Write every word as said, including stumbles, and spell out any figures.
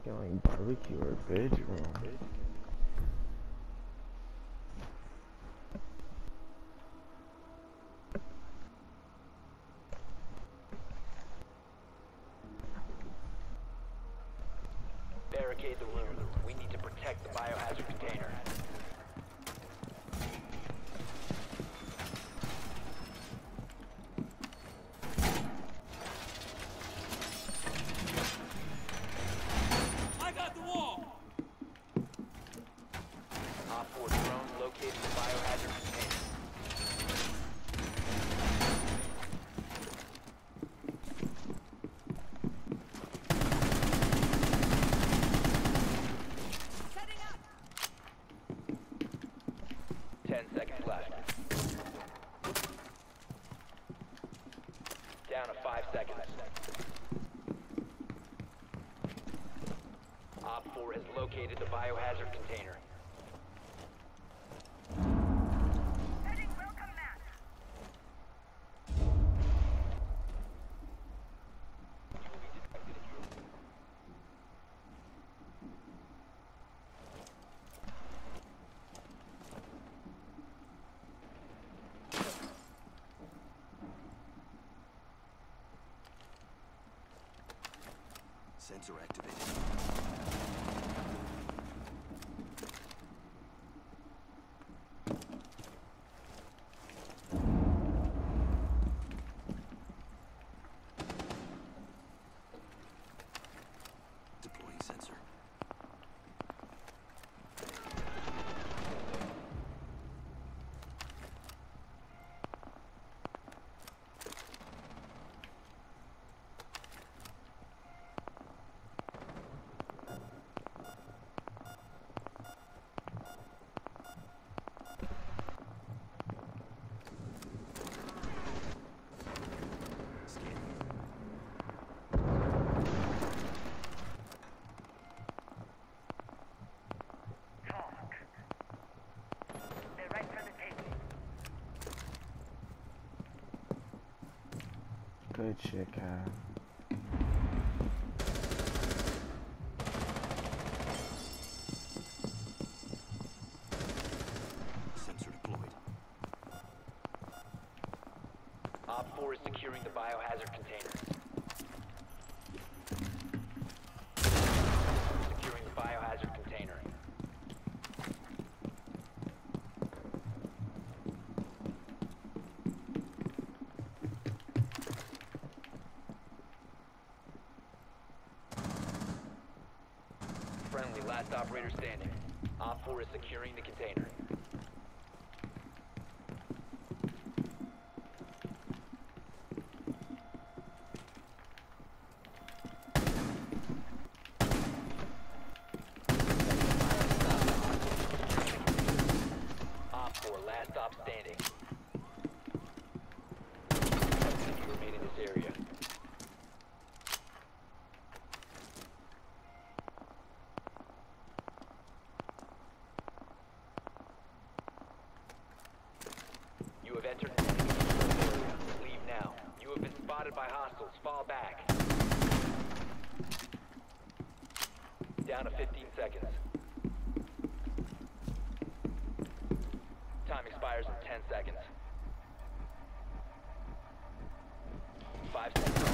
making like barbecue or bedroom. Barricade the room. We need to protect the biohazard container. I got the wall! Op four drone located the biohazard container. Setting up! Ten seconds left. Down to five seconds. Op four has located the biohazard container. Setting welcome mat. Sensor activated. Deploying sensor. Scanning. Talk. They're right for the taking. Good shit, Kyle. Sensor deployed. Op four is securing the biohazard container. Securing the biohazard container. Friendly, last operator standing. Op four is securing the container. Op four, last stop standing. You remain in this area. You have entered an enemy controlled area. Leave now. You have been spotted by hostiles. Fall back. Down to fifteen seconds. Time expires in ten seconds. Five seconds.